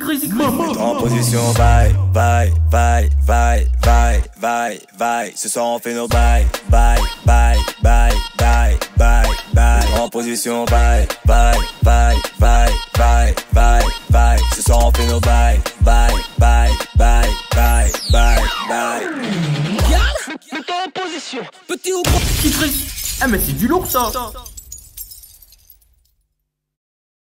En position, bye, bye, bye, bye, bye, bye, bye. Ce soir on fait nos bye, bye, bye, bye, bye, bye, bye. En position, bye, bye, bye, bye, bye, bye, bye. Ce soir on fait nos bye, bye, bye, bye, bye, bye, bye. Mets-toi en position, petit ou gros. Ah mais c'est du lourd ça.